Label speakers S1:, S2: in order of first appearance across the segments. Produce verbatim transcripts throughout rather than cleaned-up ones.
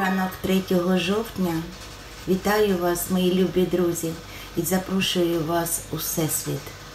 S1: Ранок третього жовтня. Вітаю вас, мої любі друзі, і запрошую вас у Всесвіт.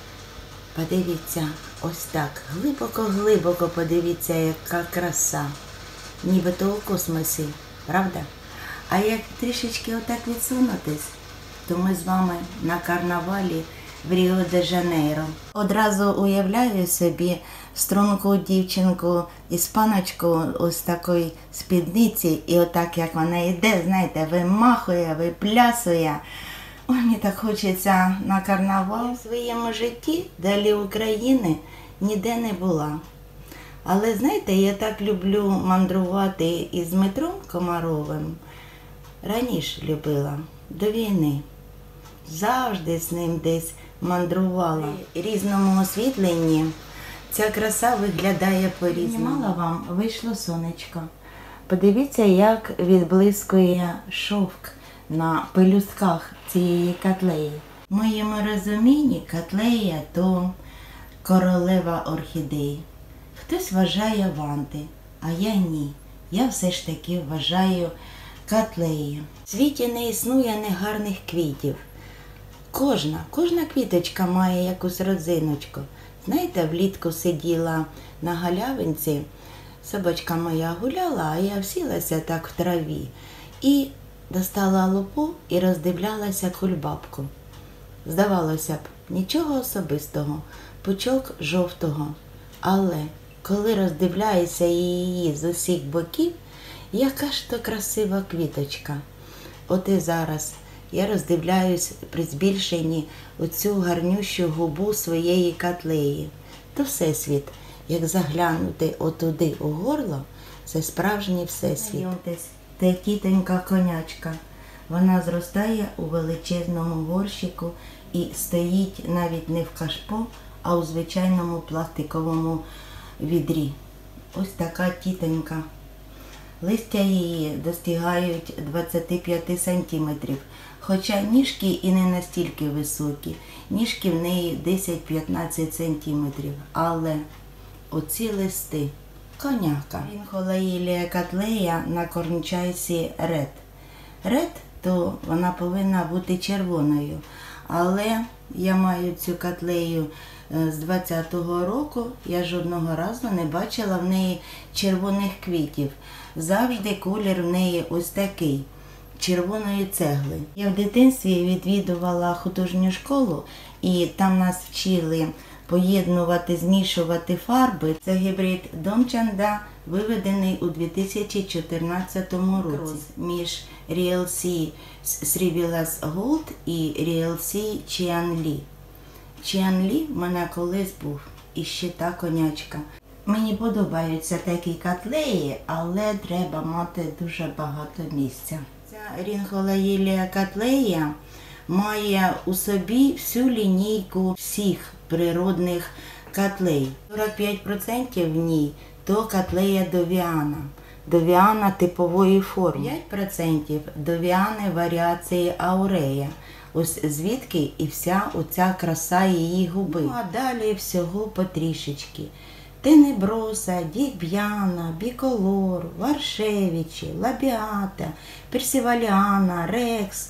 S1: Подивіться, ось так, глибоко-глибоко подивіться, яка краса. Нібито у космосі, правда? А як трішечки отак відсунутись, то ми з вами на карнавалі в Ріо-де-Жанейро. Одразу уявляю собі струнку дівчинку, іспаночку ось такої спідниці, і отак як вона йде, знаєте, вимахує, виплясує. Ой, мені так хочеться на карнавал. В своєму житті далі України ніде не була. Але, знаєте, я так люблю мандрувати із Дмитром Комаровим. Раніше любила, до війни. Завжди з ним десь мандрувала. В різному освітленні ця краса виглядає по-різному. Знімала вам, вийшло сонечко. Подивіться, як відблискує шовк на пелюстках цієї котлеї. В моєму розумінні котлея – то королева орхідей. Хтось вважає ванти, а я ні. Я все ж таки вважаю котлею. В світі не існує негарних квітів. Кожна, кожна квіточка має якусь родзиночку. Знаєте, влітку сиділа на галявинці, собачка моя гуляла, а я всілася так в траві. І достала лупу і роздивлялася кульбабку. Здавалося б, нічого особистого, пучок жовтого. Але коли роздивляюся її з усіх боків, яка ж то красива квіточка. От і зараз я роздивляюсь при збільшенні оцю гарнющу губу своєї котлеї. То Всесвіт, як заглянути отуди у горло, це справжній Всесвіт. Це тітонька конячка. Вона зростає у величезному горщику і стоїть навіть не в кашпо, а у звичайному пластиковому відрі. Ось така тітонька. Листя її достигають двадцять п'ять сантиметрів, хоча ніжки і не настільки високі. Ніжки в неї десять-п'ятнадцять сантиметрів, але оці листи – коняка. Рінхолеїлія котлея на корнчайсі ред. Ред, то вона повинна бути червоною, але я маю цю котлею з двадцятого року, я жодного разу не бачила в неї червоних квітів. Завжди колір в неї ось такий, червоної цегли. Я в дитинстві відвідувала художню школу, і там нас вчили поєднувати, змішувати фарби. Це гібрид Дончанда, виведений у дві тисячі чотирнадцятому році між Real Sea Srivilas Gold і Real Sea Qianli. Qianli в мене колись був, і ще та конячка. Мені подобаються такі котлеї, але треба мати дуже багато місця. Ця рінхолеїлія котлея має у собі всю лінійку всіх природних котлей. сорок п'ять відсотків в ній – то котлея довіана. Довіана типової форми. п'ять відсотків довіани варіації аурея. Ось звідки і вся оця краса її губи. Ну, а далі всього потрішечки. Тенеброса, Діб'яна, Біколор, Варшевичі, Лабіата, Персиваліана, Рекс,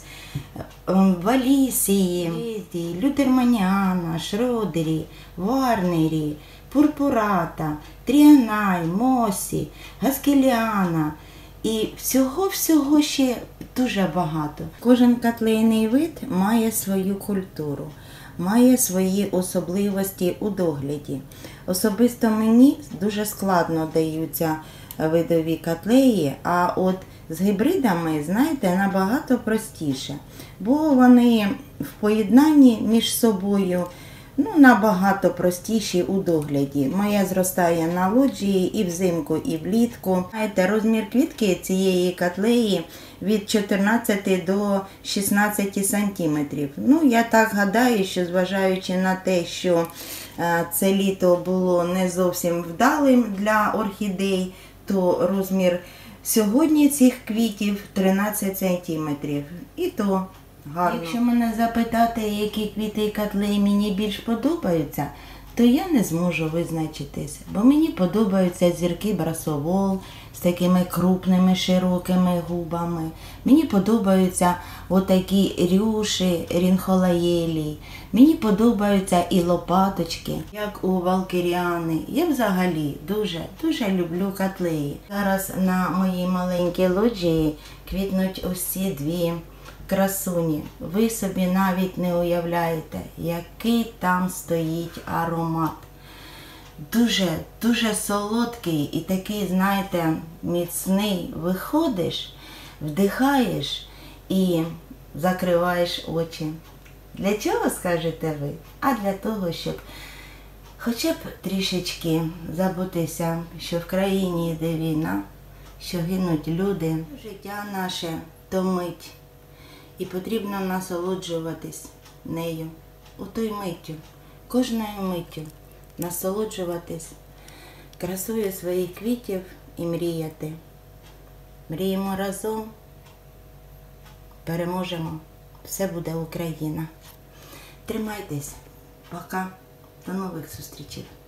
S1: Валісії, Лютерманіана, Шродері, Варнері, Пурпурата, Тріанай, Мосі, Гаскеліана. І всього-всього ще дуже багато. Кожен котлейний вид має свою культуру, має свої особливості у догляді. Особисто мені дуже складно даються видові котлеї, а от з гібридами, знаєте, набагато простіше. Бо вони в поєднанні між собою ну, набагато простіші у догляді. Моя зростає на лоджії і взимку, і влітку. Знаєте, розмір квітки цієї котлеї від чотирнадцяти до шістнадцяти сантиметрів. Ну, я так гадаю, що зважаючи на те, що це літо було не зовсім вдалим для орхідей, то розмір сьогодні цих квітів тринадцять сантиметрів. І то гарно. Якщо мене запитати, які квіти і котлеї мені більш подобаються, то я не зможу визначитись, бо мені подобаються зірки Брасовол з такими крупними широкими губами. Мені подобаються отакі рюші Рінхолаєлі. Мені подобаються і лопаточки, як у Валкіріани. Я взагалі дуже-дуже люблю котлеї. Зараз на моїй маленькій лоджії квітнуть ось ці дві красуні. Ви собі навіть не уявляєте, який там стоїть аромат. Дуже, дуже солодкий і такий, знаєте, міцний. Виходиш, вдихаєш і закриваєш очі. Для чого, скажете ви? А для того, щоб хоча б трішечки забутися, що в країні йде війна, що гинуть люди. Життя наше то мить. І потрібно насолоджуватись нею, у той миттю, кожною миттю, насолоджуватись красою своїх квітів і мріяти. Мріємо разом, переможемо, все буде Україна. Тримайтесь, пока, до нових зустрічей.